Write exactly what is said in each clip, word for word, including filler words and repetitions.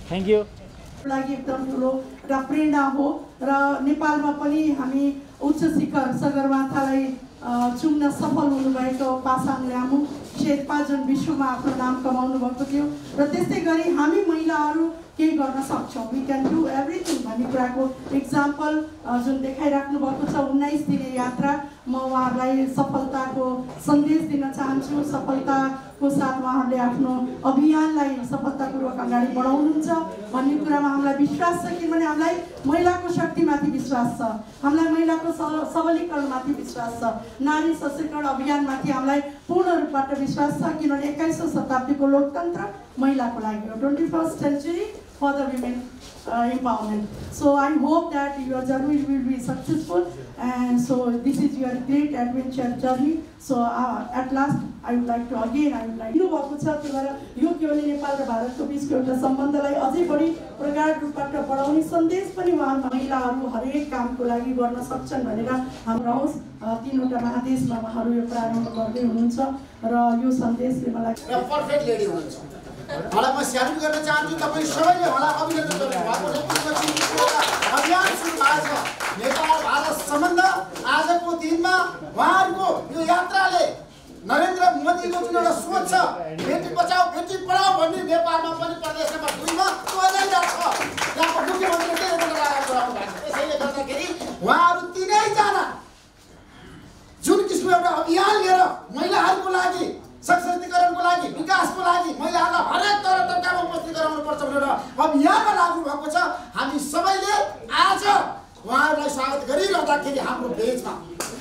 Thank you लागि एकदम ठुलो एउटा प्रेरणा हो र नेपालमा पनि हामी उच्च शिखर सगरमाथालाई चुम्न सफल हुनुभएको पासाङ ल्यामु शेर्पा जुन विश्वमा आफ्नो नाम कमाउनु भएको थियो र त्यस्तै गरी हामी महिलाहरू केही गर्न सक्छौँ वी क्यान डु एभ्रिथिङ भन्ने कुराको इक्जाम्पल जुन देखाइराख्नु भएको छ उन्नाइस दिने यात्रा म उहाँहरूलाई सफलताको सन्देश दिन चाहन्छु सफलताको साथ उहाँहरूले आफ्नो अभियानलाई सफलतापूर्वक अगाडि बढाउनुहुन्छ भन्ने कुरामा हामीलाई विश्वास छ किनभने हामीलाई महिलाको शक्तिमाथि विश्वास छ हामीलाई महिलाको सबलीकरणमाथि विश्वास छ नारी सशक्तिकरण अभियानमाथि हामीलाई पूर्ण रूपबाट विश्वास छ किनभने एक्काइसौँ शताब्दीको लोकतन्त्र महिलाको लागि हो twenty first century for the women uh, empowerment. So I hope that your journey will be successful and so this is your great adventure journey. So uh, at last I would like to again I would like to भएको छ त्यो भएर यो केवल नेपाल र भारतको बीचको एउटा सम्बन्धलाई अझै बढी प्रगाढ रूपबाट बढाउने सन्देश पनि उहाँ महिलाहरू हरेक कामको लागि गर्न सक्छन् भनेर हाम्रो होस् तीनवटा महादेशमा उहाँहरू यो प्रारम्भ गर्दै हुनुहुन्छ र यो सन्देशले मलाई पर्फेक्ट लेडी हुनुहुन्छ मलाई म स्यालुट गर्न चाहन्छु तपाईँ सबैले मलाई अभिनन्दन गर्नुभएको अभियान सुरु भएको छ नेपाल भारत सम्बन्ध आजको दिनमा उहाँहरूको यो यात्राले नरेन्द्र मोदीको जुन एउटा सोच छ बेटी बचाओ बेटी पढाओ भन्ने नेपालमा पनि प्रदेश नम्बर दुईमा चलिरहेको छ त्यहाँको मुख्यमन्त्रीले लगाएको कुराहरू भएको छ त्यसैले गर्दाखेरि उहाँहरू तिनैजना जुन किसिमको एउटा अभियान लिएर महिलाहरूको लागि सशक्तिकरणको लागि विकासको लागि महिलाहरूलाई हरेक तर तर्कामा उपस्थित गराउनुपर्छ भनेर अभियानमा लाग्नु भएको छ हामी सबैले आज उहाँहरूलाई स्वागत गरिरहँदाखेरि हाम्रो देशमा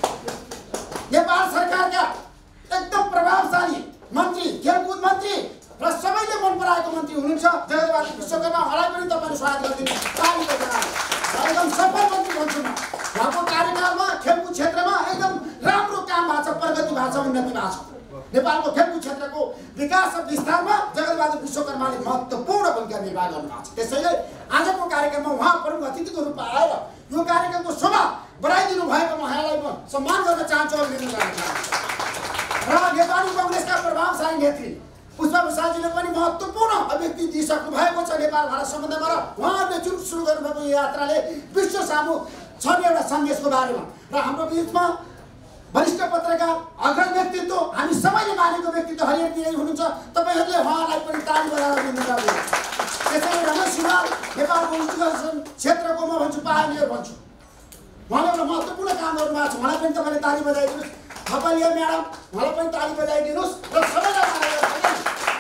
नेपाल सरकारका एकदम प्रभावशाली मन्त्री खेलकुद मन्त्री र सबैले मन पराएको मन्त्री हुनुहुन्छ जगतबहादुर विश्वकर्मा उहाँलाई पनि तपाईँले स्वागत गरिदिनु एकदम सफल मन्त्री भन्छु म उहाँको कार्यकालमा खेलकुद क्षेत्रमा एकदम राम्रो काम भएको छ प्रगति भएको छ उन्नति भएको छ नेपालको खेलकुद क्षेत्रको विकास र विस्तारमा जगतबहादुर विश्वकर्माले महत्त्वपूर्ण भूमिका निर्वाह गर्नुभएको छ त्यसैले आजको कार्यक्रममा उहाँ प्रमुख अतिथिको रूपमा आएर यो कार्यक्रमको शोभा बढाइदिनु भएको उहाँलाई म सम्मान गर्न चाहन्छु अभिनन्दन गर्न चाहन्छु र नेपाली कङ्ग्रेसका प्रभावशाली नेत्री पुष्पा प्रसादजीले पनि महत्त्वपूर्ण अभिव्यक्ति दिइसक्नु भएको छ नेपाल भारत सम्बन्धमा र उहाँहरूले जुन सुरु गर्नुभएको यो यात्राले विश्व सामु छन् एउटा सन्देशको बारेमा र हाम्रो बिचमा वरिष्ठ पत्रकार अग्रणी व्यक्तित्व हामी सबैले मानेको व्यक्तित्व हरियर दिनै हुनुहुन्छ तपाईँहरूले उहाँलाई पनि ताली बजाएर दिनुपर्छ त्यसैले रमेश सुनार नेपालको एजुकेसन क्षेत्रको म भन्छु पायनियर भन्छु उहाँले एउटा महत्त्वपूर्ण काम गर्नुभएको छ उहाँलाई पनि तपाईँले ताली बजाइदिनुहोस् थपलिया म्याडम उहाँलाई पनि ताली बजाइदिनुहोस् र सबैलाई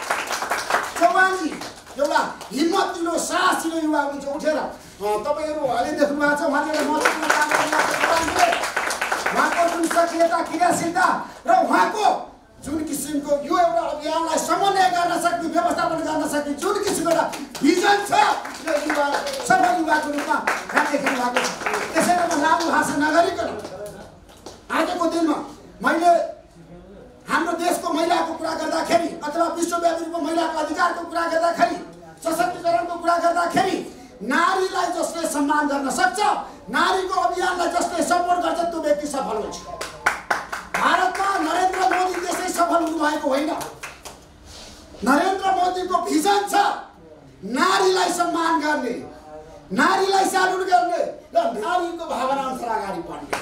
चौहानजी एउटा हिम्मतिलो साहसिलो युवा हुनुहुन्छ उठेर तपाईँहरू अहिले देख्नु भएको छ उहाँले एउटा महत्त्वपूर्ण काम गर्नुभएको छ उहाँको जुन सक्रियता क्रियाशीलता र उहाँको जुन किसिमको यो एउटा अभियानलाई समन्वय गर्न सक्ने व्यवस्थापन गर्न सक्ने जुन किसिमको एउटा भिजन छ यो युवा सफल युवाको रूपमा यहाँ देखिनु भएको छ त्यसैले म लामो भाषा नगरिकन आजको दिनमा मैले हाम्रो देशको महिलाको कुरा गर्दाखेरि अथवा विश्वव्यापी रूपमा महिलाको अधिकारको कुरा गर्दाखेरि सशक्तिकरणको कुरा गर्दाखेरि नारीलाई जसले सम्मान गर्न सक्छ नारीको अभियानलाई जसले सपोर्ट गर्छ त्यो व्यक्ति सफल हुन्छ भारतमा नरेन्द्र मोदी त्यसै सफल हुनुभएको होइन नरेन्द्र मोदीको भिजन छ नारीलाई सम्मान गर्ने नारीलाई स्यालुट गर्ने र नारीको भावना अनुसार अगाडि बढ्ने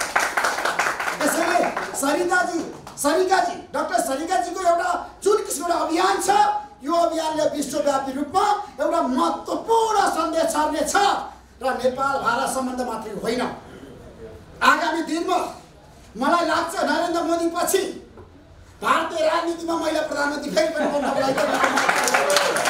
त्यसैले सरिताजी सरिकाजी डाक्टर सरिकाजीको एउटा जुन किसिमको अभियान छ यो अभियानले विश्वव्यापी रूपमा एउटा महत्त्वपूर्ण सन्देश छर्नेछ र नेपाल भारत सम्बन्ध मात्रै होइन आगामी दिनमा मलाई लाग्छ नरेन्द्र मोदी पछि भारतीय राजनीतिमा महिला प्रधानमन्त्री फेरि पनि बन्नको लागि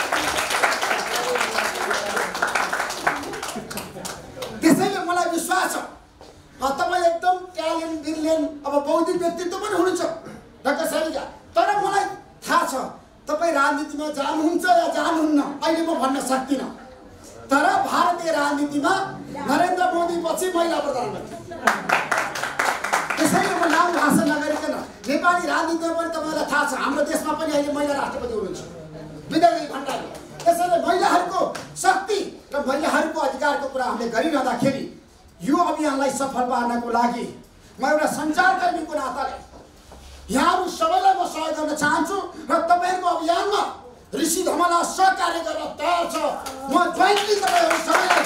त्यसैले मलाई विश्वास छ तपाईँ एकदम ट्यालेन्ट ब्रिलियन्ट अब बौद्धिक व्यक्तित्व पनि हुनुहुन्छ डाक्टर सरिका तर मलाई थाहा छ तपाईँ राजनीतिमा जानुहुन्छ या जानुहुन्न अहिले म भन्न सक्दिनँ तर भारतीय राजनीतिमा नरेन्द्र मोदी पछि महिला प्रधानमन्त्री त्यसैले म लामो भाषा नगरिकन नेपाली राजनीतिमा पनि तपाईँलाई थाहा छ हाम्रो देशमा पनि अहिले महिला राष्ट्रपति हुनुहुन्छ विद्यादेवी भण्डारी त्यसैले महिलाहरूको शक्ति र महिलाहरूको अधिकारको कुरा हामीले गरिरहँदाखेरि यो अभियानलाई सफल पार्नको लागि म एउटा सञ्चारकर्मीको नाताले यहाँहरू सबैलाई म सहयोग गर्न चाहन्छु र तपाईँहरूको अभियानमा ऋषि धमला सहकार्य गर्न तयार छ। म ज्वाइन्टली तपाईँहरू सबैलाई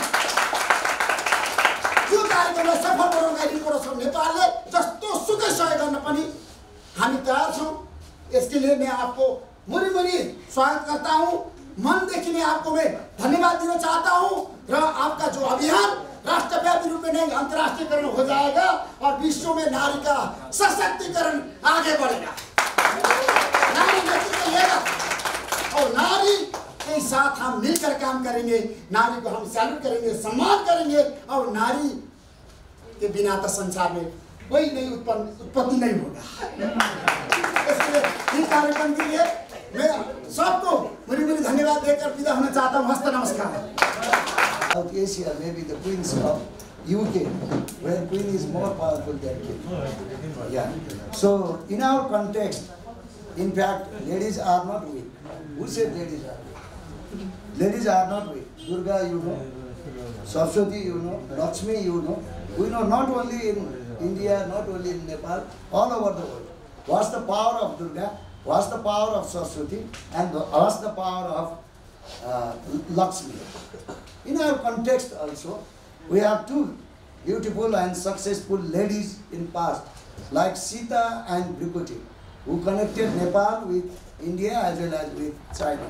यो कार्यक्रमलाई सफल बनाउनका रिपोर्टर छौँ। नेपालले जस्तो सुकै सहयोग गर्न पनि हामी तयार छौँ। इसके लिए मैं आपको मुरी मुरी स्वागत करता हूँ। मनदेखि नै आपको मैं धन्यवाद दिन चाहता हूँ र आपका जो अभियान राष्ट्रव्यापी रूप में नहीं अंतर्राष्ट्रीयकरण हो जाएगा और विश्व में नारी का सशक्तिकरण आगे बढ़ेगा। नारी नेतृत्व लेगा और नारी के साथ हम मिलकर काम करेंगे। नारी को हम सैल्यूट करेंगे, सम्मान करेंगे और नारी के बिना तो संसार में कोई नहीं उत्पन्न उत्पत्ति नहीं होगा। इसलिए इस कार्यक्रम के लिए मैं सबको मुरी मुरी धन्यवाद देकर विदा होना चाहता हूँ। हस्त नमस्कार। South Asia, maybe the queens of U K, where queen is more powerful than king. Yeah. So in our context, in fact, ladies are not weak. Who said ladies are weak? Ladies are not weak. Durga, you know. Saraswati, you know. Lakshmi, you know. We know not only in India, not only in Nepal, all over the world. What's the power of Durga? What's the power of Saraswati? And what's the power of uh, Lakshmi? In our context also, we have two beautiful and successful ladies in past, like Sita and Brikuti, who connected Nepal with India as well as with China.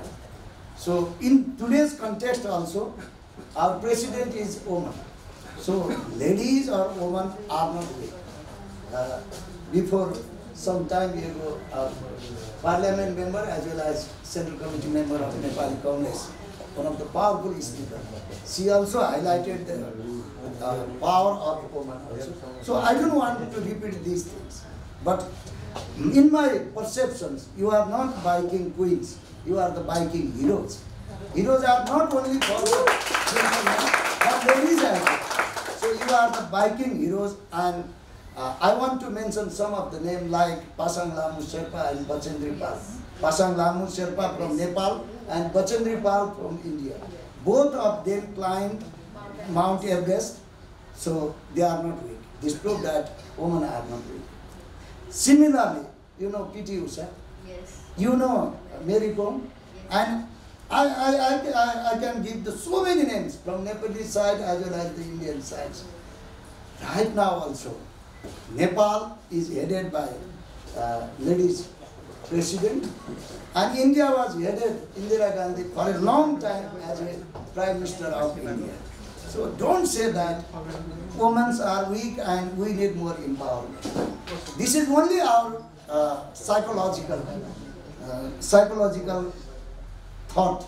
So in today's context also, our president is woman. So ladies or women are not weak. Uh, before some time ago, our parliament member as well as central committee member of Nepali Congress, one of the powerful speakers, she also highlighted the uh, power of women also. So I don't want to repeat these things, but in my perceptions, you are not Viking queens, you are the Viking heroes. Heroes are not only for gentlemen, but ladies as well. So you are the Viking heroes, and uh, I want to mention some of the names like Pasang Lamu Sherpa and Bachendri Pal. Pasang Lamu Sherpa from Nepal and Bachendri Pal from India. Both of them climbed Mount Everest, so they are not weak. This proves that women are not weak. Similarly, you know P T Usha, yes. You know Mary Kom, yes. And I, I, I, I can give the so many names from Nepalese side as well as the Indian side. Right now also, Nepal is headed by uh, ladies president, and India was headed Indira Gandhi for a long time as a Prime Minister of India. So don't say that women are weak and we need more empowerment. This is only our uh, psychological, uh, psychological thought.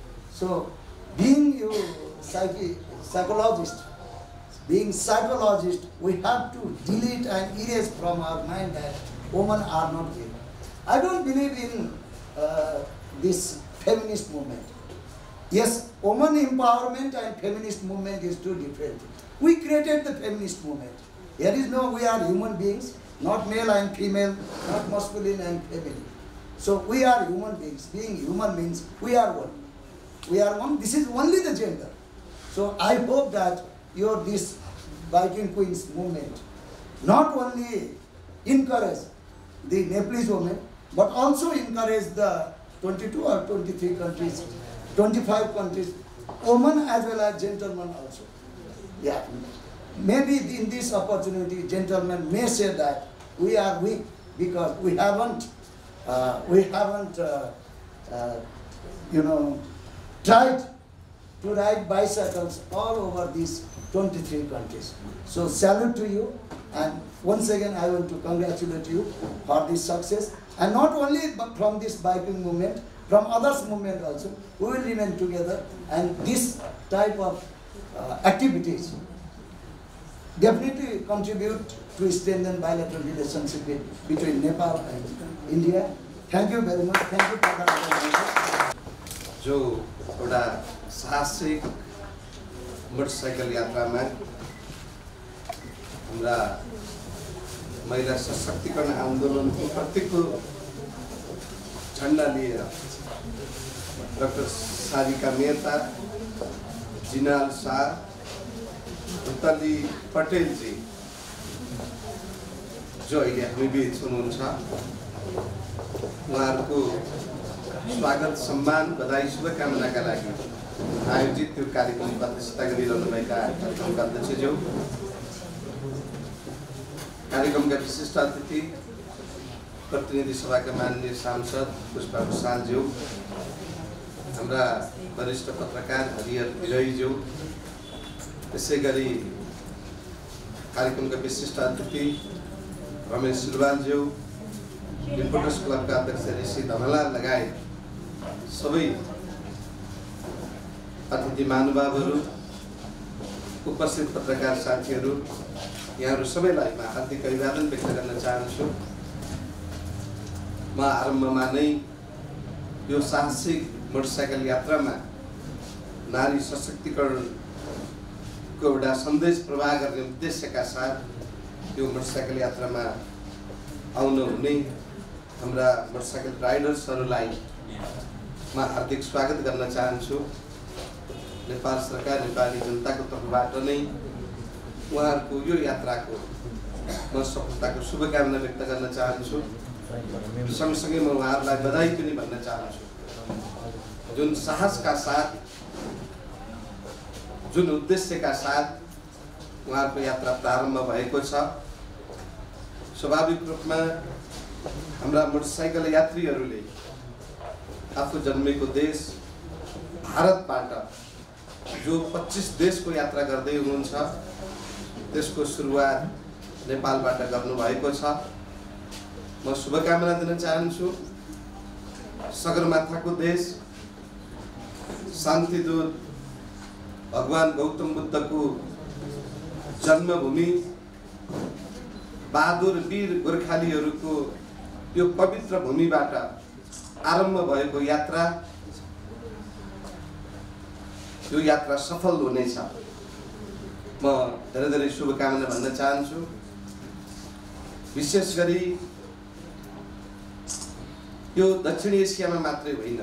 So being you psyche, psychologist, being psychologist, we have to delete and erase from our mind that women are not weak. I don't believe in uh, this feminist movement. Yes, woman empowerment and feminist movement is two different things. We created the feminist movement. There is no, we are human beings, not male and female, not masculine and feminine. So we are human beings. Being human means we are one. We are one. This is only the gender. So I hope that your this Viking Queens movement not only encourage the Nepalese women, but also encourage the twenty-two or twenty-three countries, twenty-five countries, women as well as gentlemen also. Yeah. Maybe in this opportunity, gentlemen may say that we are weak because we haven't, uh, we haven't, uh, uh, you know, tried to ride bicycles all over these twenty-three countries. So salute to you, and once again I want to congratulate you for this success. And not only from this biking movement, from others movement also, we will remain together, and this type of uh, activities definitely contribute to strengthen bilateral relationship between Nepal and India. Thank you very much. Thank you for the जो एउटा साहसिक motorcycle यात्रामा हाम्रा महिला सशक्तिकरण आन्दोलनको प्रत्येकको झण्डा लिएर डाक्टर सारिका मेहता, जिनाल शाह, रुतली पटेलजी जो अहिले हामी बीच हुनुहुन्छ, उहाँहरूको स्वागत सम्मान बधाई शुभकामनाका लागि आयोजित त्यो कार्यक्रमको अध्यक्षता गरिरहनुभएका कार्यक्रमका अध्यक्षज्यू, कार्यक्रमका विशिष्ट अतिथि, प्रतिनिधि सभाका माननीय सांसद पुष्पा भुषालज्यू, हाम्रा वरिष्ठ पत्रकार हरिहर विजयज्यू, त्यसै गरी कार्यक्रमका विशिष्ट अतिथि रमेश सुरवालज्यू, रिपोर्टर्स क्लबका अध्यक्ष ऋषि धमला लगायत सबै अतिथि महानुभावहरू, उपस्थित पत्रकार साथीहरू, यहाँहरू सबैलाई म हार्दिक अभिवादन व्यक्त गर्न चाहन्छु। म आरम्भमा नै यो साहसिक मोटरसाइकल यात्रामा नारी सशक्तिकरणको एउटा सन्देश प्रवाह गर्ने उद्देश्यका साथ यो मोटरसाइकल यात्रामा आउनु हुने हाम्रा मोटरसाइकल राइडर्सहरूलाई म हार्दिक स्वागत गर्न चाहन्छु। नेपाल सरकार, नेपाली जनताको तर्फबाट नै उहाँहरूको यो यात्राको म सफलताको शुभकामना व्यक्त गर्न चाहन्छु। सँगसँगै म उहाँहरूलाई बधाई पनि भन्न चाहन्छु। जुन साहसका साथ, जुन उद्देश्यका साथ उहाँहरूको यात्रा प्रारम्भ भएको छ, स्वाभाविक रूपमा हाम्रा मोटरसाइकल यात्रीहरूले आफू जन्मेको देश भारतबाट जो पच्चीस देशको यात्रा गर्दै हुनुहुन्छ, त्यसको सुरुवात नेपालबाट गर्नुभएको छ। म शुभकामना दिन चाहन्छु। सगरमाथाको देश, शान्तिदूत भगवान गौतम बुद्धको जन्मभूमि, बहादुर वीर गोर्खालीहरूको यो पवित्र भूमिबाट आरम्भ भएको यात्रा, यो यात्रा सफल हुनेछ। म धेरै धेरै शुभकामना भन्न चाहन्छु। विशेष गरी यो दक्षिण एसियामा मात्रै होइन,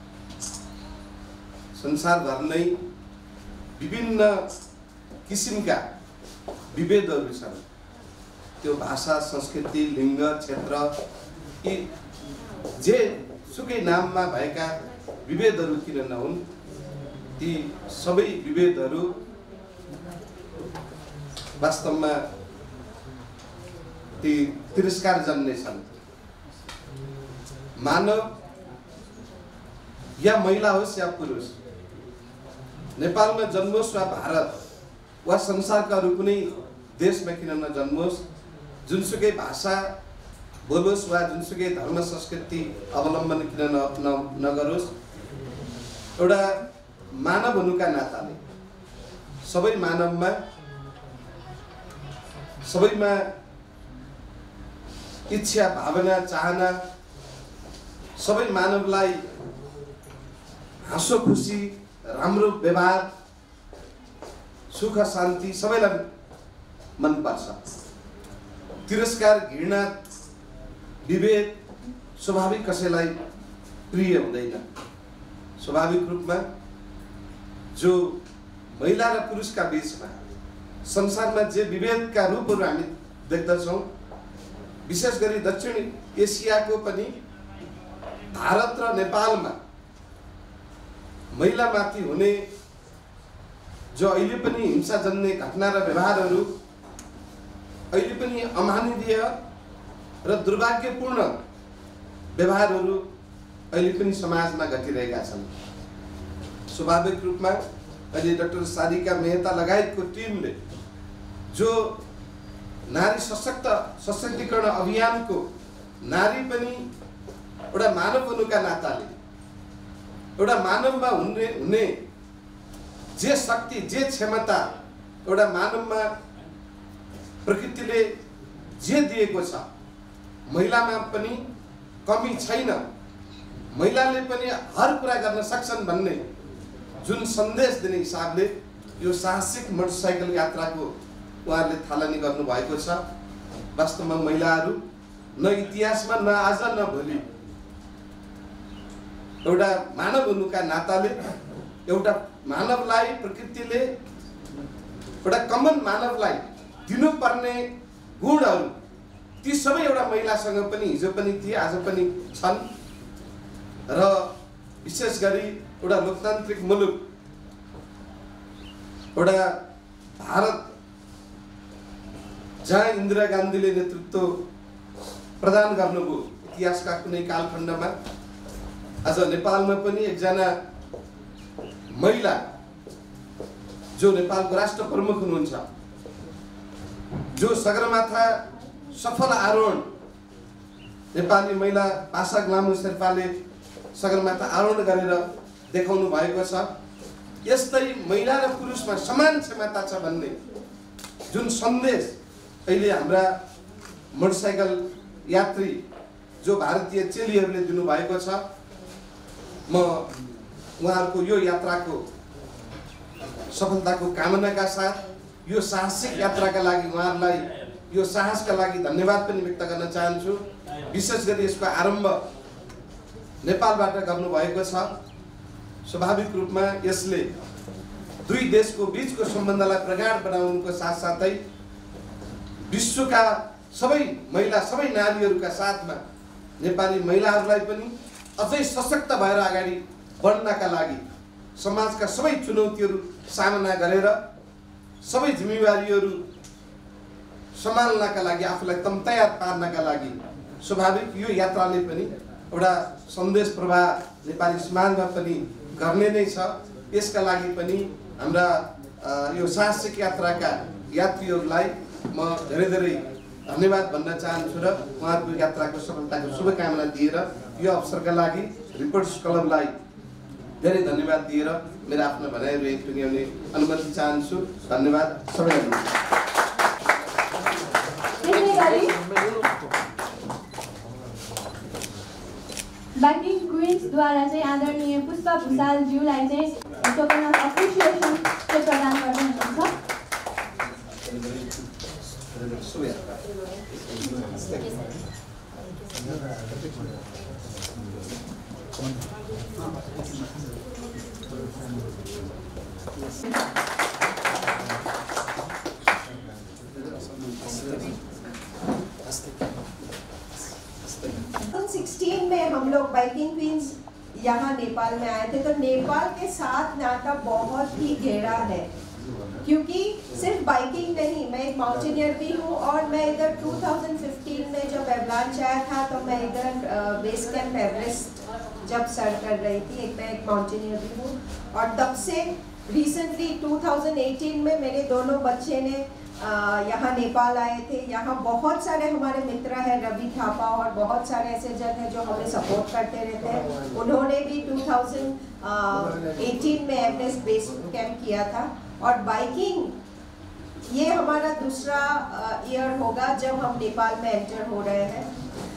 संसारभर नै विभिन्न किसिमका विभेदहरू छन्। त्यो भाषा, संस्कृति, लिङ्ग, क्षेत्र, यी जे सुकै नाममा भएका विभेदहरू किन नहुन्, ती सबै विभेदहरू वास्तवमा ती तिरस्कार जन्ने छन्। मानव या महिला होस् या पुरुष, नेपालमा जन्मोस् वा भारत वा संसारका अरू कुनै देशमा किन नजन्मोस्, जुनसुकै भाषा बोलोस् वा जुनसुकै धर्म संस्कृति अवलम्बन किन न नगरोस्, एउटा मानव हुनुका नाताले सबै मानवमा, सबैमा इच्छा, भावना, चाहना, सबै मानवलाई हाँसो खुसी, राम्रो व्यवहार, सुख शान्ति सबैलाई मनपर्छ। तिरस्कार, घृणा, विभेद स्वाभाविक कसैलाई प्रिय हुँदैन। स्वाभाविक रूपमा जो महिला र पुरुषका बीचमा संसारमा जे विभेदका रूपहरू हामी देख्दछौँ, विशेष गरी दक्षिण एसियाको पनि भारत र नेपालमा महिलामाथि हुने जो अहिले पनि हिंसाजन्य घटना र व्यवहारहरू, अहिले पनि अमानवीय र दुर्भाग्यपूर्ण व्यवहारहरू अहिले पनि समाजमा घटिरहेका छन्। स्वाभाविक रूपमा अहिले डाक्टर सारिका मेहता लगायतको टिमले जो नारी सशक्त सशक्तिकरण अभियानको, नारी पनि एउटा मानव हुनुका नाताले, एउटा मानवमा हुने हुने जे शक्ति, जे क्षमता एउटा मानवमा प्रकृतिले जे दिएको छ, महिलामा पनि कमी छैन, महिलाले पनि हर कुरा गर्न सक्छन् भन्ने जुन सन्देश दिने हिसाबले यो साहसिक मोटरसाइकल यात्राको उहाँहरूले थालनी गर्नुभएको छ। वास्तवमा महिलाहरू न इतिहासमा, न आज न भोलि, एउटा मानव हुनुका नाताले एउटा मानवलाई प्रकृतिले, एउटा कमन मानवलाई दिनुपर्ने गुणहरू, ती सबै एउटा महिलासँग पनि हिजो पनि थिए, आज पनि छन् र विशेष गरी एउटा लोकतान्त्रिक मुलुक एउटा भारत जहाँ इन्दिरा गान्धीले नेतृत्व प्रदान गर्नुभयो इतिहासका कुनै कालखण्डमा, आज नेपालमा पनि एकजना महिला जो नेपालको राष्ट्र प्रमुख हुनुहुन्छ, जो सगरमाथा सफल आरोहण नेपाली महिला पासाङ लामो शेर्पाले सगरमाथा आरोहण गरेर देखाउनु भएको छ। यस्तै महिला र पुरुषमा समान क्षमता छ भन्ने जुन सन्देश अहिले हाम्रा मोटरसाइकल यात्री जो भारतीय चेलीहरूले दिनुभएको छ, म उहाँहरूको यो यात्राको सफलताको कामनाका साथ यो साहसिक यात्राका लागि उहाँहरूलाई यो साहसका लागि धन्यवाद पनि व्यक्त गर्न चाहन्छु। विशेष गरी यसको आरम्भ नेपालबाट गर्नुभएको छ। स्वाभाविक रूपमा यसले दुई देशको बीचको सम्बन्धलाई प्रगाढ बनाउनुको साथसाथै विश्वका सबै महिला सबै नारीहरूका साथमा नेपाली महिलाहरूलाई पनि अझै सशक्त भएर अगाडि बढ्नका लागि समाजका सबै चुनौतीहरू सामना गरेर सबै जिम्मेवारीहरू सम्हाल्नका लागि आफूलाई तम तयार पार्नका लागि स्वाभाविक यो यात्राले पनि एउटा सन्देश प्रवाह नेपाली समाजमा पनि गर्ने नै छ। यसका लागि पनि हाम्रा यो साहसिक यात्राका यात्रीहरूलाई म धेरै धेरै धन्यवाद भन्न चाहन्छु र उहाँहरूको यात्राको सफलताको शुभकामना दिएर यो अवसरका लागि रिपोर्टर्स क्लबलाई धेरै धन्यवाद दिएर मेरो आफ्नो भनाइहरू एक टुङ्ग्याउने अनुमति चाहन्छु। धन्यवाद सबैलाई। बाइकिङ क्विन्सद्वारा चाहिँ आदरणीय पुष्प भुषालज्यूलाई चाहिँ टोकन अफ एप्रिसिएसन चाहिँ प्रदान गर्नुहुन्छ। सोलह में हम लोग बाइकिंग क्वींस यहाँ नेपाल में आए थे, तो नेपाल के साथ नाता बहुत ही गहरा है, क्योंकि सिर्फ बाइकिंग नहीं, मैं एक माउंटेनियर भी हूँ और मैं इधर दो हज़ार पंद्रह में जब एवलांच आया था तो मैं इधर बेस कैंप एवरेस्ट जब सर कर रही थी, एक मैं एक माउंटेनियर भी हूँ। और तब से रिसेंटली दो हज़ार अठारह में मेरे दोनों बच्चे ने यहाँ नेपाल आए थे। यहाँ बहुत सारे हमारे मित्र हैं, रवि थापा और बहुत सारे ऐसे जन हैं जो हमें सपोर्ट करते रहते हैं। उन्होंने भी दो हज़ार अठारह में एवरेस्ट बेस कैंप किया था। और बाइकिंग ये हमारा दूसरा ईयर होगा जब हम नेपाल में एंटर हो रहे हैं।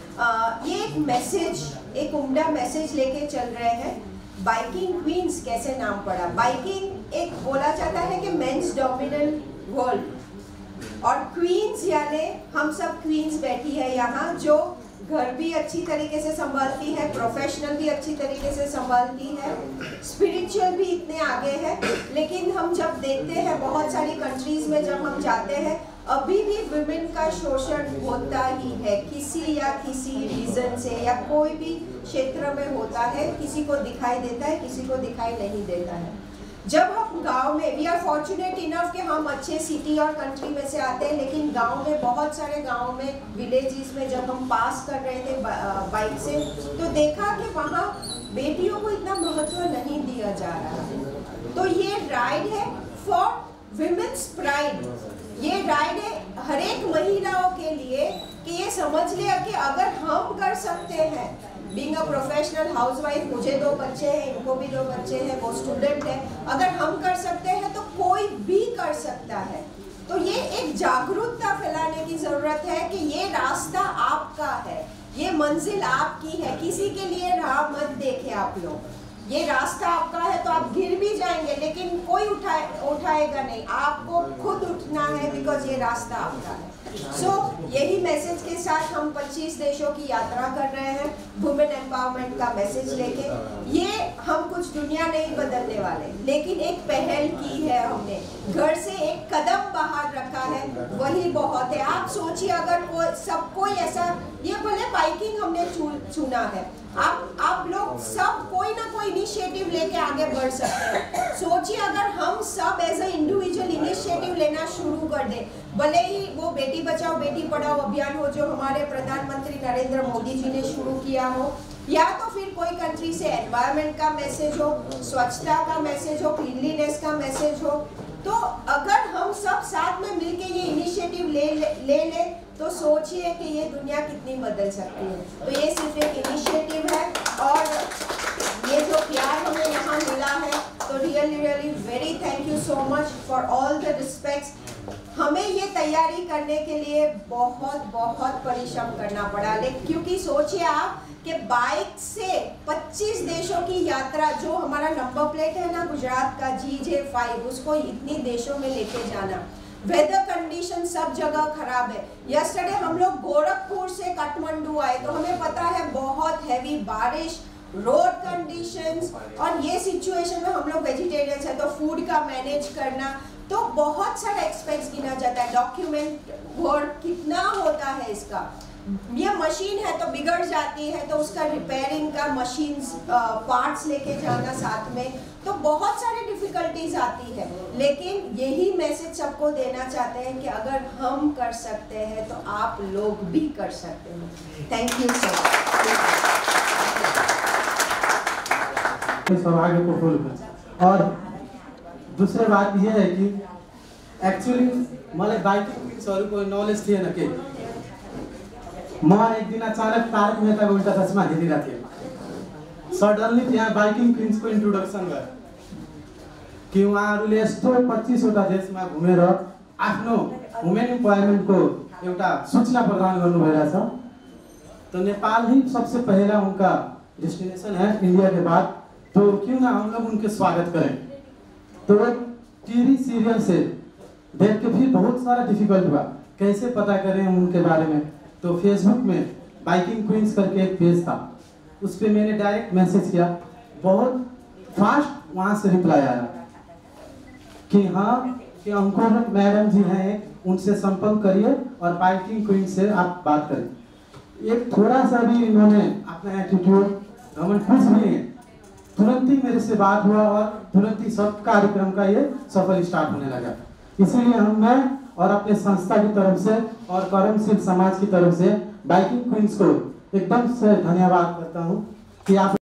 ये एक मैसेज, एक उम्दा मैसेज लेके चल रहे हैं। बाइकिंग क्वींस कैसे नाम पड़ा? बाइकिंग एक बोला जाता है कि मेंस डोमिनेंट वर्ल्ड, और क्वींस यानी हम सब क्वींस बैठी है यहाँ, जो घर भी अच्छी तरीके से संभालती है, प्रोफेशनल भी अच्छी तरीके से संभालती है, स्पिरिचुअल भी इतने आगे है। लेकिन हम जब देखते हैं बहुत सारी कंट्रीज में जब हम जाते हैं, अभी भी वुमेन का शोषण होता ही है, किसी या किसी रीजन से या कोई भी क्षेत्र में होता है। किसी को दिखाई देता है, किसी को दिखाई नहीं देता है। जब हम गांव में, वी आर फॉर्चुनेट इनफ कि हम अच्छे सिटी और कंट्री में से आते हैं, लेकिन गांव में, बहुत सारे गांव में, विलेजेस में जब हम पास कर रहे थे बाइक से, तो देखा कि वहाँ बेटियों को इतना महत्व नहीं दिया जा रहा है। तो ये राइड है फॉर विमेन्स प्राइड। ये राइड है हर एक महिलाओं के लिए कि ये समझ ले कि अगर हम कर सकते हैं, बीइंग अ प्रोफेशनल हाउसवाइफ, मुझे दो बच्चे हैं, इनको भी दो बच्चे हैं, वो स्टूडेंट है, अगर हम कर सकते हैं तो कोई भी कर सकता है। तो ये एक जागरूकता फैलाने की जरूरत है कि ये रास्ता आपका है, ये मंजिल आपकी है, किसी के लिए राह मत देखें आप लोग। ये रास्ता आपका है तो आप गिर भी जाएंगे, लेकिन कोई उठाए उठाएगा नहीं, आपको खुद उठना है, बिकॉज ये रास्ता आपका है। सो so, यही मैसेज के साथ हम पच्चीस देशों की यात्रा कर रहे हैं, वुमेन एम्पावरमेंट का मैसेज लेके। ये हम कुछ दुनिया नहीं बदलने वाले, लेकिन एक पहल की है हमने, घर से एक कदम बाहर रखा है, वही बहुत है। आप सोचिए अगर कोई सब कोई ऐसा, ये बोले बाइकिंग हमने चुना है, आप आप लोग सब कोई ना कोई इनिशिएटिव लेके आगे बढ़ सकते हैं। सोचिए अगर हम सब एज अ इंडिविजुअल इनिशिएटिव लेना शुरू कर दे, भले ही वो बेटी बचाओ बेटी पढ़ाओ अभियान हो जो हमारे प्रधानमंत्री नरेंद्र मोदी जी ने शुरू किया हो, या तो फिर कोई कंट्री से एनवायरनमेंट का मैसेज हो, स्वच्छता का मैसेज हो, क्लीनलीनेस का मैसेज हो, तो अगर हम सब साथ में मिलके ये इनिशिएटिव ले ले, ले ले तो सोचिए कि ये दुनिया कितनी बदल सकती है। तो ये सिर्फ एक इनिशिएटिव है और ये जो प्यार हमें यहाँ मिला है, तो really really very thank you so much for all the respects. हमें ये तैयारी करने के लिए बहुत बहुत परिश्रम करना पड़ा, लेकिन क्योंकि सोचिए आप कि बाइक से पच्चीस देशों की यात्रा, जो हमारा नंबर प्लेट है ना गुजरात का जी जे फाइव, उसको इतनी देशों में लेके जाना, वेदर कंडीशन सब जगह खराब है। यस्टरडे हम लोग गोरखपुर से काठमांडू आए तो हमें पता है बहुत हैवी बारिश, रोड कंडीशंस, और ये सिचुएशन में हम लोग वेजिटेरियंस है तो फूड का मैनेज करना, तो बहुत सारा एक्सपेंस गिना जाता है। डॉक्यूमेंट वर्क कितना होता है इसका, ये मशीन है तो बिगड़ जाती है तो उसका रिपेयरिंग का मशीन पार्ट्स लेके जाना साथ में, तो बहुत सारी डिफिकल्टीज आती है। लेकिन यही मैसेज सबको देना चाहते हैं कि अगर हम कर सकते हैं तो आप लोग भी कर सकते हैं। Thank you so much. सौभाग्यपूर्ण। और दूसरी बात यह है कि एक्चुअली मलाई बाइकिङ को नॉलेज थिएन के म एक दिन अचानक तारक मेहता उल्टा चस्मा हेरिरहेको थिएँ। सडनली त्यहाँ बाइकिङ क्विन्सको इन्ट्रोडक्सन भयो कि उहाँहरूले यस्तो पच्चीसवटा देशमा घुमेर आफ्नो वुमेन इम्प्लॉयमेंट को एउटा सूचना प्रदान गर्नु भइरहेछ। तो नेपाल ही सबसे पहला उनका डेस्टिनेशन है इंडिया के बाद, तो क्यों ना हम लोग उनके स्वागत करें। तो टीवी सीरियल से देख के फिर बहुत सारा डिफिकल्ट हुआ, कैसे पता करें हम उनके बारे में। तो फेसबुक में बाइकिंग क्वींस करके एक पेज था, उस पर मैंने डायरेक्ट मैसेज किया, बहुत फास्ट वहाँ से रिप्लाई आया कि हाँ कि अंकुर मैडम जी हैं, उनसे संपर्क करिए और बाइकिंग क्वींस से आप बात करें। एक थोड़ा सा भी इन्होंने अपना एटीट्यूड हमन कुछ भी है, तुरंत ही मेरे से बात हुआ और तुरंत ही सब कार्यक्रम का ये सफल स्टार्ट होने लगा। इसीलिए हम मैं और अपने संस्था की तरफ से और कर्मशील समाज की तरफ से बाइकिंग क्वींस को एकदम से धन्यवाद करता हूँ कि आप